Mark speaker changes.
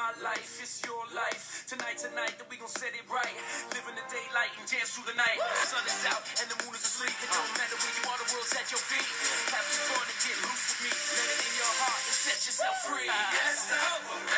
Speaker 1: my life, it's your life. Tonight, that we gon' set it right. Live in the daylight and dance through the night. The sun is out and the moon is asleep. It don't matter where you are, the world's at your feet. Have some fun and get loose with me. Let it in your heart and set yourself free. Yes,